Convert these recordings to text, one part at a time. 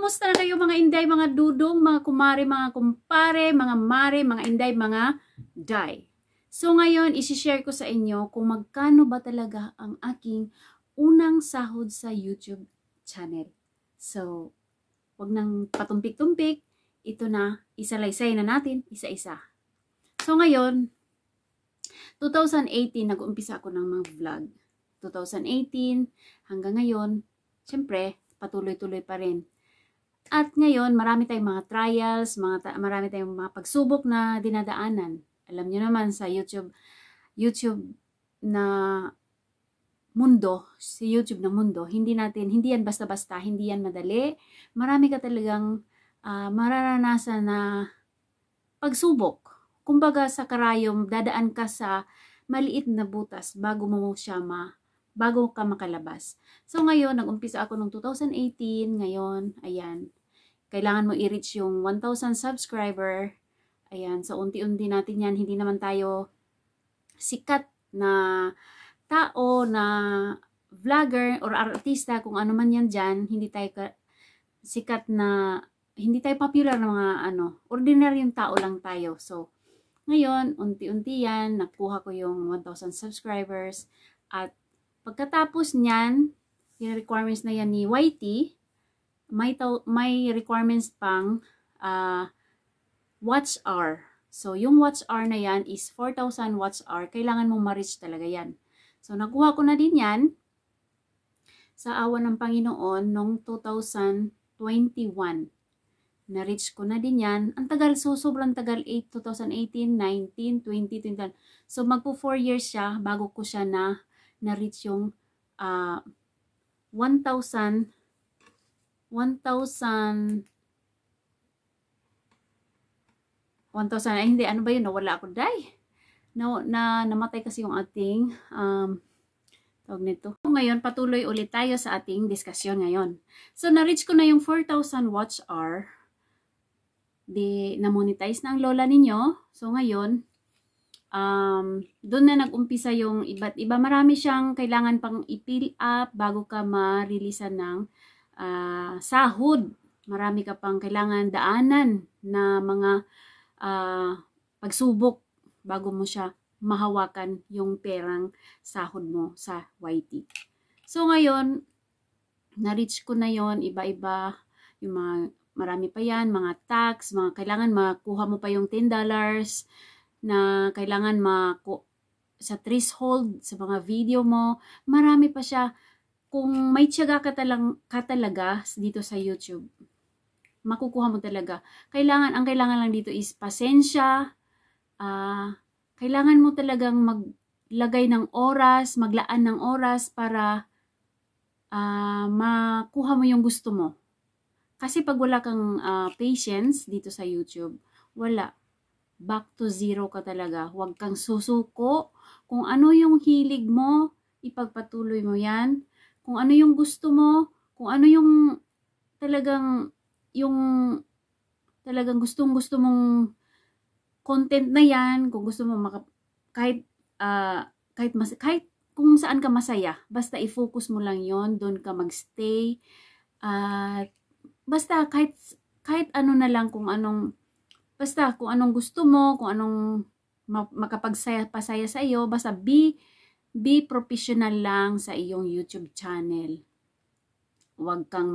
kumusta na kayo mga inday, mga dudong, mga kumare, mga kumpare, mga mare, mga inday, mga day? So ngayon, isi-share ko sa inyo kung magkano ba talaga ang aking unang sahod sa YouTube channel. So, wag nang patumpik-tumpik. Ito na, isalaysay na natin, isa-isa. So ngayon, 2018, nag-umpisa ako ng mga vlog. 2018, hanggang ngayon, syempre, patuloy-tuloy pa rin. At ngayon, marami tayong mga trials, marami tayong mga pagsubok na dinadaanan. Alam niyo naman sa YouTube na mundo, sa YouTube na mundo, hindi yan basta-basta, hindi yan madali. Marami ka talagang mararanasan na pagsubok. Kumbaga sa karayom, dadaan ka sa maliit na butas bago ka makalabas. So ngayon, nag-umpisa ako noong 2018. Ngayon, ayan, kailangan mo i-reach yung 1,000 subscriber. Ayan, so unti-unti natin yan. Hindi naman tayo sikat na tao, na vlogger or artista, kung ano man yan dyan. Hindi tayo sikat na, hindi tayo popular na mga ordinaryong tao lang tayo. So, ngayon, unti-unti yan, nakuha ko yung 1,000 subscribers. At pagkatapos niyan, yung requirements na yan ni YT, may requirements pang watch hour. So, yung watch hour na yan is 4,000 watch hour. Kailangan mong ma-reach talaga yan. So, nakuha ko na din yan sa awa ng Panginoon noong 2021. Na-reach ko na din yan. Ang tagal, so sobrang tagal, 2018, 19, 20, 21. So, magpo 4 years siya bago ko siya na-reach yung 1,000 ay hindi, ano ba yun? Nawala ako, day. Namatay kasi yung ating tawag nito. Ngayon, patuloy ulit tayo sa ating diskusyon ngayon. So, na-reach ko na yung 4,000 watch hour. Na-monetize na ang lola ninyo. So, ngayon, doon na nag-umpisa yung iba't iba. Marami siyang kailangan pang i-fill up bago ka ma-releasean ng sahod. Marami ka pang kailangan daanan na mga pagsubok bago mo siya mahawakan yung perang sahod mo sa YT. So, ngayon, na-reach ko na yon, iba-iba, yung mga marami pa yan, mga tax, mga kailangan makuha mo pa yung $10 na kailangan sa threshold sa mga video mo. Marami pa siya. Kung may tiyaga ka talaga dito sa YouTube, makukuha mo talaga. Ang kailangan lang dito is pasensya. Kailangan mo talagang maglagay ng oras, maglaan ng oras para makuha mo yung gusto mo. Kasi pag wala kang patience dito sa YouTube, wala. Back to zero ka talaga. Huwag kang susuko. Kung ano yung hilig mo, ipagpatuloy mo yan. Kung ano yung gusto mo, kung ano yung talagang gustong-gusto mong content na yan, kung gusto mo kahit kung saan ka masaya, basta i-focus mo lang yon, doon ka magstay. Basta kahit ano na lang, kung anong gusto mo, kung anong makapagpasaya sa iyo, basta be professional lang sa iyong YouTube channel. Huwag kang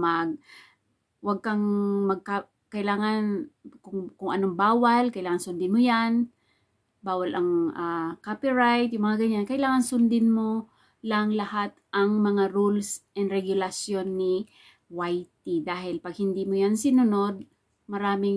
kailangan kung anong bawal, kailangan sundin mo yan. Bawal ang copyright, yung mga ganyan. Kailangan sundin mo lang lahat ang mga rules and regulation ni YT. Dahil pag hindi mo yan sinunod, marami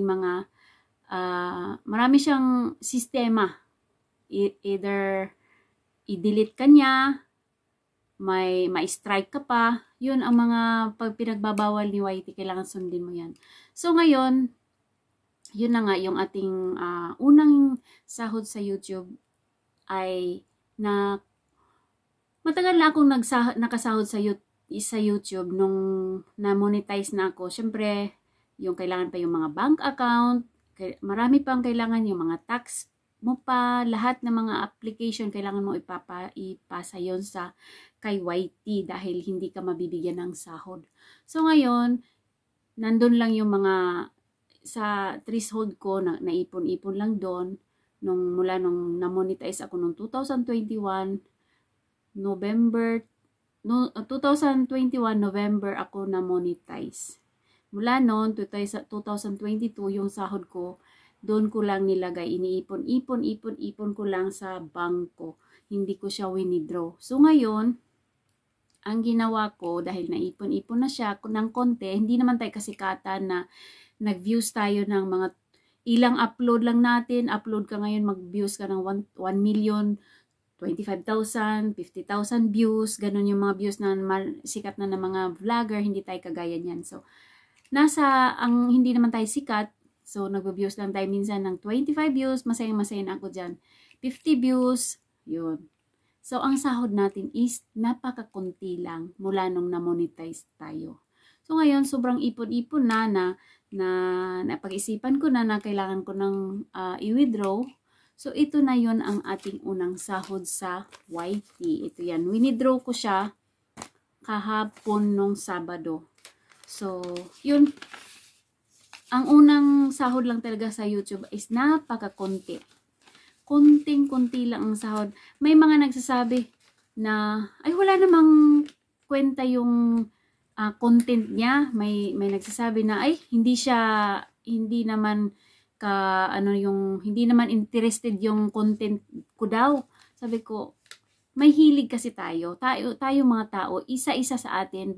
siyang sistema. Either i-delete ka niya, may strike ka pa. Yun ang mga pinagbabawal ni YT, kailangan sundin mo yan. So ngayon, yun na nga yung ating unang sahod sa YouTube ay matagal na akong nakasahod sa YouTube nung na-monetize na ako. Syempre, yung kailangan pa yung mga bank account, marami pang kailangan yung mga tax mo pa, lahat ng mga application kailangan mo ipasa yon kay YT dahil hindi ka mabibigyan ng sahod. So ngayon, nandun lang yung mga sa threshold ko na naipon-ipon lang doon mula nung na-monetize ako nung 2021 November 2021 November ako na-monetize. Mula noon 2022 yung sahod ko, doon ko lang nilagay, ipon ko lang sa bangko. Hindi ko siya winidraw. So ngayon, ang ginawa ko, dahil naipon-ipon na siya ng konti, hindi naman tayo kasikatan na nag-views tayo ng mga ilang upload lang natin. Upload ka ngayon, mag-views ka ng 1 million, 25,000, 50,000 views. Ganun yung mga views na sikat na ng mga vlogger. Hindi tayo kagaya niyan. So, hindi naman tayo sikat. So, nag-views lang tayo minsan ng 25 views. Masayang-masaya na ako dyan. 50 views. Yun. So, ang sahod natin is napakakunti lang mula nung na-monetize tayo. So, ngayon, sobrang ipon-ipon na napag-isipan ko na kailangan ko ng i-withdraw. So, ito na yun ang ating unang sahod sa YT. Ito yan. Winidraw ko siya kahapon nung Sabado. So, yun. Ang unang sahod lang talaga sa YouTube is napakakunti. Kunting-kunti lang ang sahod. May mga nagsasabi na, ay wala namang kwenta yung content niya. May nagsasabi na, ay hindi naman hindi naman interested yung content ko daw. Sabi ko, may hilig kasi tayo mga tao, isa-isa sa atin,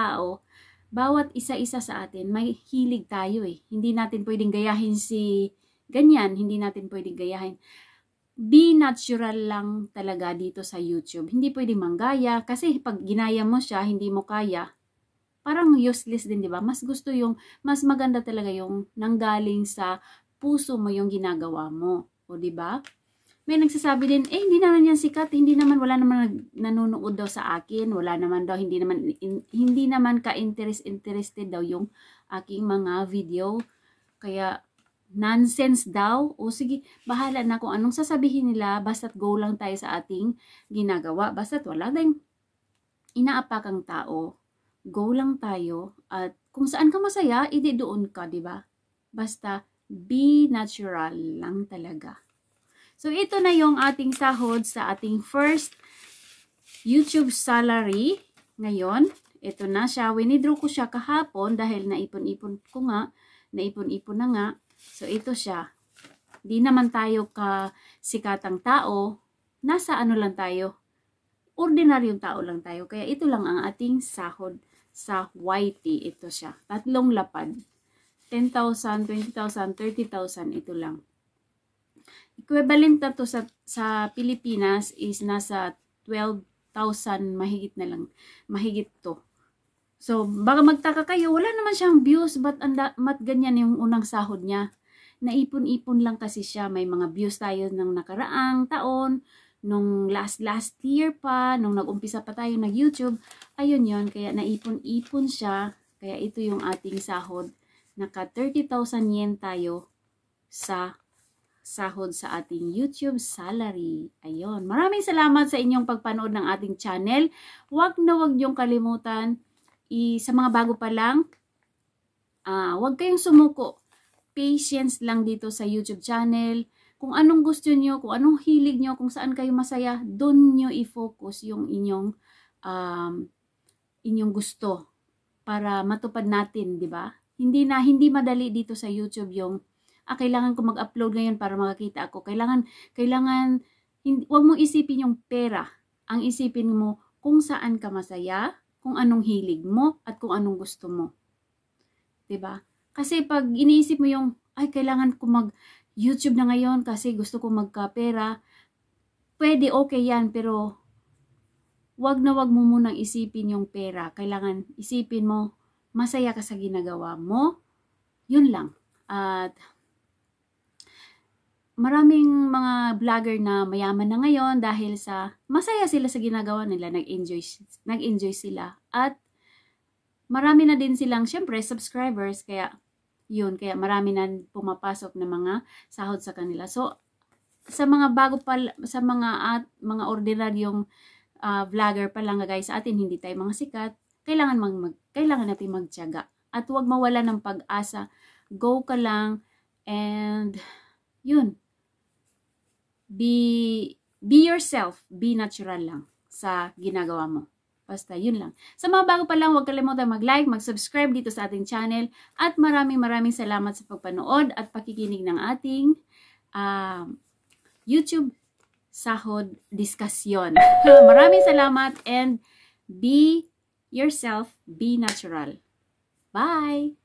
bawat isa-isa sa atin, may hilig tayo eh. Hindi natin pwedeng gayahin si ganyan, hindi natin pwedeng gayahin. Be natural lang talaga dito sa YouTube. Hindi pwedeng manggaya kasi pag ginaya mo siya, hindi mo kaya, parang useless din, di ba? Mas maganda talaga yung nanggaling sa puso mo yung ginagawa mo. O, di ba? May nagsasabi din, hindi naman yan sikat, wala naman nanonood daw sa akin, wala naman daw, hindi naman ka-interested daw yung aking mga video. Kaya, nonsense daw. O sige, bahala na kung anong sasabihin nila, basta't go lang tayo sa ating ginagawa. Basta't wala tayong inaapakang tao, go lang tayo. At kung saan ka masaya, edi doon ka, di ba? Basta, be natural lang talaga. So, ito na yung ating sahod sa ating first YouTube salary. Ngayon, ito na siya. Winidraw ko siya kahapon dahil naipon-ipon na nga. So, ito siya. Di naman tayo kasikatang tao. Nasa ano lang tayo. Ordinaryong tao lang tayo. Kaya ito lang ang ating sahod sa YT. Ito siya. 3 lapad. 10,000, 20,000, 30,000. Ito lang. Equivalent na to sa Pilipinas is nasa 12,000 mahigit na lang. Mahigit to. So, baka magtaka kayo, wala naman siyang views, but ganyan yung unang sahod niya. Naipon-ipon lang kasi siya. May mga views tayo ng nakaraang taon, nung last year pa, nung nag-umpisa pa tayo nag-YouTube. Ayun yun, kaya naipon-ipon siya. Kaya ito yung ating sahod. Naka 30,000 yen tayo sa sahod sa ating YouTube salary. Ayun. Maraming salamat sa inyong pagpanood ng ating channel. Huwag niyong kalimutan sa mga bago pa lang, huwag kayong sumuko. Patience lang dito sa YouTube channel. Kung anong gusto nyo, kung anong hilig nyo, kung saan kayo masaya, doon nyo i-focus yung inyong gusto para matupad natin, di ba? Hindi madali dito sa YouTube yung kailangan ko mag-upload ngayon para makakita ako. Huwag mong isipin yung pera. Ang isipin mo kung saan ka masaya, kung anong hilig mo, at kung anong gusto mo. 'Di ba? Kasi pag iniisip mo yung, kailangan ko mag-YouTube na ngayon kasi gusto ko magkapera, pwede, okay yan, pero wag mo munang isipin yung pera. Kailangan isipin mo, masaya ka sa ginagawa mo. Yun lang. At maraming mga vlogger na mayaman na ngayon dahil sa masaya sila sa ginagawa nila, nag-enjoy sila. At marami na din silang, syempre, subscribers, kaya marami na pumapasok na mga sahod sa kanila. So, sa mga mga ordinaryong vlogger pa lang guys, sa atin hindi tayo mga sikat, kailangan natin magtiyaga. At huwag mawala ng pag-asa. Go ka lang and yun. Be yourself. Be natural lang sa ginagawa mo. Basta yun lang. Sa mga bago pa lang, huwag kalimutan mag-like, mag-subscribe dito sa ating channel. At maraming salamat sa pagpanood at pakikinig ng ating YouTube Sahod Diskusyon. Maraming salamat and be yourself, be natural. Bye!